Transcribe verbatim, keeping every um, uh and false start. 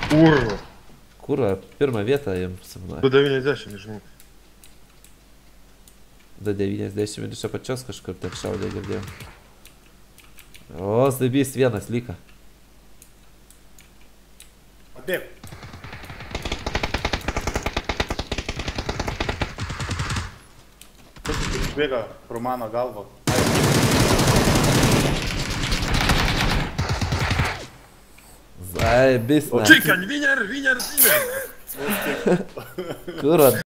Urva. Kurva, pirmą vietą jums sapnuoja. du devyniasdešimt, žinau. du devyniasdešimt iš apačios kažkur taip šaudė girdėjau. O, Zaibys vienas lyka. Atbėg. Išbėga pro mano galvą. Zaibys. Chicken, winner, winner, winner. Kurva.